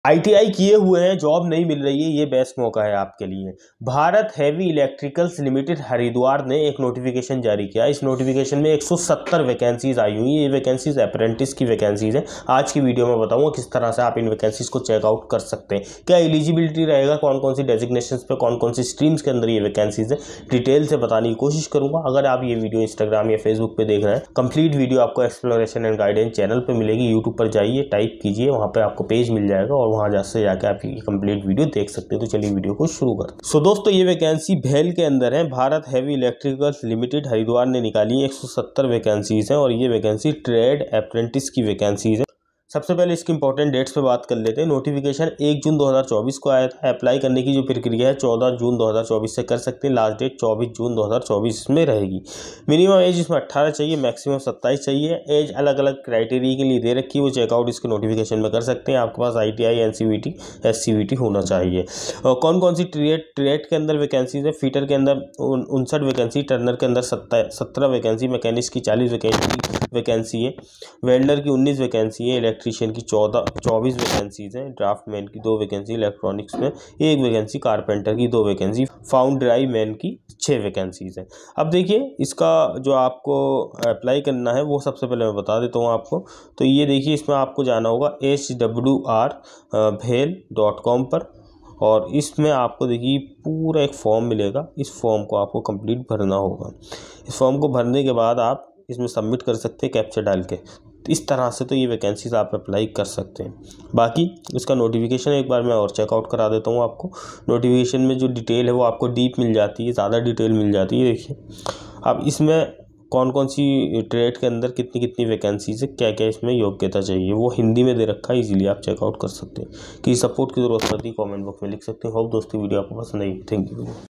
ITI किए हुए हैं, जॉब नहीं मिल रही है, ये बेस्ट मौका है आपके लिए। Bharat heavy electricals limited Haridwar ने एक नोटिफिकेशन जारी किया। इस नोटिफिकेशन में 170 वैकेंसीज आई हुई हैं। ये वैकेंसीज अप्रेंटिस की वैकेंसीज हैं। आज की वीडियो में बताऊंगा किस तरह से आप इन वैकेंसीज को चेकआउट कर सकते हैं, क्या एलिजिबिलिटी रहेगा, कौन कौन सी डेजिग्नेशन पे, कौन कौन सी स्ट्रीम्स के अंदर ये वैकेंसीज है, डिटेल से बताने की कोशिश करूंगा। अगर आप ये वीडियो इंस्टाग्राम या फेसबुक पे देख रहे हैं, कंप्लीट वीडियो आपको एक्सप्लोरेशन एंड गाइडेंस चैनल पर मिलेगी। यूट्यूब पर जाइए, टाइप कीजिए, वहाँ पर आपको पेज मिल जाएगा और वहाँ से जाके आप ये कंप्लीट वीडियो देख सकते हैं। तो चलिए वीडियो को शुरू करते हैं। सो दोस्तों, ये वैकेंसी भेल के अंदर है। Bharat heavy electricals limited Haridwar ने निकाली 170 वैकेंसीज हैं और ये वैकेंसी ट्रेड अप्रेंटिस की वैकेंसीज है। सबसे पहले इसकी इंपॉर्टेंट डेट्स पे बात कर लेते हैं। नोटिफिकेशन 1 जून 2024 को आया था। अप्लाई करने की जो प्रक्रिया है 14 जून 2024 से कर सकते हैं। लास्ट डेट 24 जून 2024 में रहेगी। मिनिमम एज इसमें 18 चाहिए, मैक्सिमम 27 चाहिए। एज अलग अलग क्राइटेरिया के लिए दे रखी है, वो चेकआउट इसके नोटिफिकेशन में कर सकते हैं। आपके पास ITI, NCVT, SCVT होना चाहिए। और कौन कौन सी ट्रेड के अंदर वैकेंसीज है? फीटर के अंदर 59 वैकेंसी, टर्नर के अंदर 17 वैकेंसी, मैकेनिक्स की 40 वैकेंसी है, वेल्डर की 19 वैकेंसी है, इलेक्ट्रीशियन की 24 वैकेंसीज हैं, ड्राफ्टमैन की 2 वैकेंसी, इलेक्ट्रॉनिक्स में 1 वैकेंसी, कारपेंटर की 2 वैकेंसी, फाउंड्राई मैन की 6 वैकेंसीज हैं। अब देखिए, इसका जो आपको अप्लाई करना है वो सबसे पहले मैं बता देता हूँ आपको। तो ये देखिए, इसमें आपको जाना होगा hwr.bhel.com पर और इसमें आपको देखिए पूरा एक फॉर्म मिलेगा। इस फॉर्म को आपको कंप्लीट भरना होगा। इस फॉर्म को भरने के बाद आप इसमें सबमिट कर सकते हैं कैप्चा डाल के। इस तरह से तो ये वैकेंसीज आप अप्लाई कर सकते हैं। बाकी इसका नोटिफिकेशन एक बार मैं और चेकआउट करा देता हूँ आपको। नोटिफिकेशन में जो डिटेल है वो आपको डीप मिल जाती है, ज़्यादा डिटेल मिल जाती है। देखिए अब इसमें कौन कौन सी ट्रेड के अंदर कितनी कितनी वैकेंसीज है, क्या क्या इसमें योग्यता चाहिए, वो हिंदी में दे रखा है। इजीली आप चेकआउट कर सकते हैं। कि सपोर्ट की जरूरत पड़ती है कॉमेंट बॉक्स में लिख सकते हैं। होप दोस्तों वीडियो आपको पसंद आई। Thank you.